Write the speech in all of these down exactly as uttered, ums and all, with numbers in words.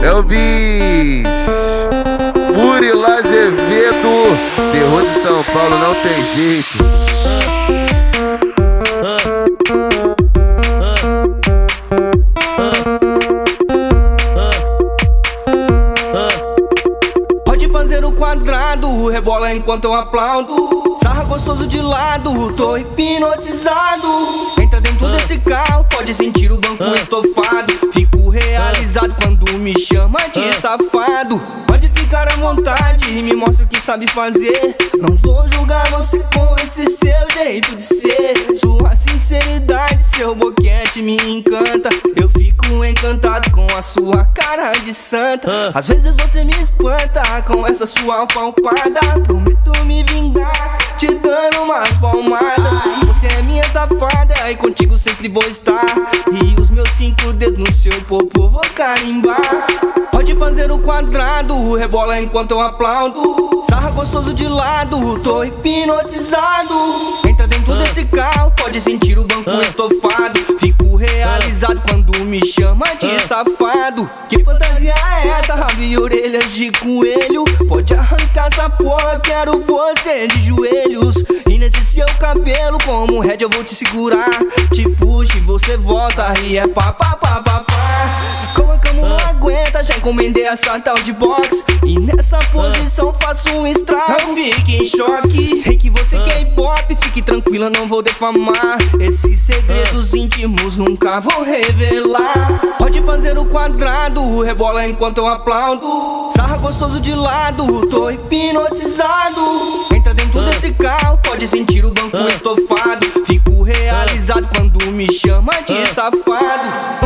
É o bis Murilo Azevedo, terror de São Paulo, não tem jeito. Pode fazer o quadrado, rebola enquanto eu aplaudo. Sarra gostoso de lado, tô hipnotizado. Entra dentro desse carro, pode sentir o banco estofado. Fico realizado quando me chama de safado. Pode ficar à vontade e me mostra o que sabe fazer. Não vou julgar você com esse seu jeito de ser. Sua sinceridade, seu boquete me encanta. Eu fico encantado com a sua cara de santa. Às vezes você me espanta com essa sua palpada. Prometo me vingar, te dando umas palmadas. Você é minha safada e contigo sempre vou estar. E os meus cinco dedos no seu popô vou carimbar. Pode fazer o quadrado, rebola enquanto eu aplaudo. Sarra gostoso de lado, tô hipnotizado. Entra dentro desse carro, pode sentir o banco estofado. Fico realizado quando me chama de safado. Que fantasia é essa, rabo e orelhas de coelho? Pode arrancar essa porra, quero você de joelhos. E nesse seu cabelo, como red eu vou te segurar. Te puxo e você volta e é pá pá pá pá pá. Como a cama não aguenta, já encomendei essa tal de box. E nessa posição faço um estrago. Não fique em choque, sei que você quer hip hop. Fique tranquila, não vou defamar. Esses segredos íntimos nunca vou revelar. Pode fazer o quadrado, rebola enquanto eu aplaudo. Sarra gostoso de lado, tô hipnotizado. Entra dentro desse carro, pode sentir o banco estofado. Fico realizado quando me chama de safado.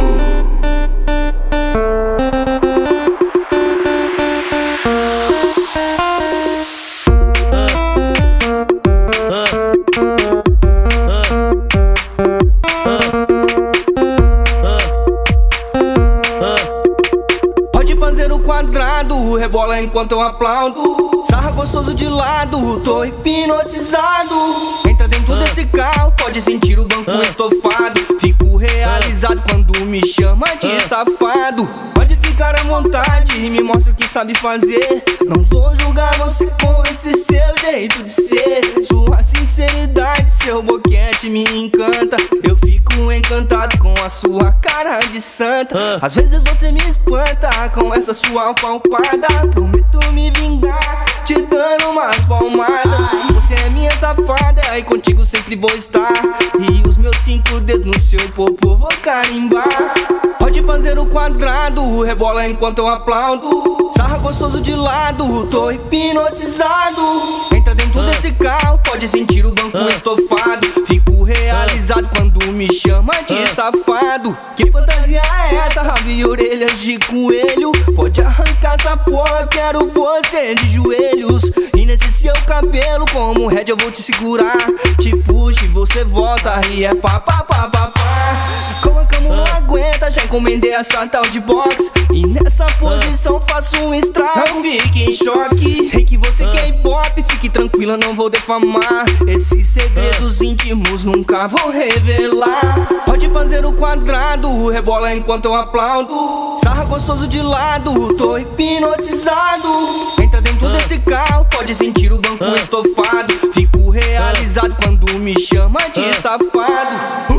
Pode fazer o quadrado, rebola enquanto eu aplaudo. Sarra gostoso de lado, tô hipnotizado. Entra dentro desse carro, pode sentir o banco estofado. Fico realizado quando me chama de safado. Pode ficar à vontade e me mostra o que sabe fazer. Não vou julgar você com esse seu jeito de ser. Sua sinceridade, seu boquete me encanta. Eu fico encantado com a sua cara de santa. Às vezes você me espanta com essa sua palpada. Prometo me vingar, te dando umas palmadas. Você é minha safada e contigo sempre vou estar. E os meus cinco dedos no seu popô vou carimbar. Pode fazer o quadrado, rebola enquanto eu aplaudo. Sarra gostoso de lado, tô hipnotizado. Entra dentro desse carro, pode sentir o banco estofado. Fico realizado quando me chama de safado. Que fantasia é essa, rabo e orelhas de coelho? Pode arrancar essa porra, quero você de joelhos. E nesse seu cabelo, como red eu vou te segurar. Te puxo e você volta e é pá pá pá pá pá. Como a cama não aguenta, já encomendei essa tal de box. E nessa posição faço um estrago. Não fique em choque, sei que você quer hip hop. Fique tranquila, não vou defamar. Esses segredos íntimos nunca vou revelar. Pode fazer o quadrado, rebola enquanto eu aplaudo. Sarra gostoso de lado, tô hipnotizado. Entra dentro desse carro, pode sentir o banco estofado. Fico realizado quando me chama de safado.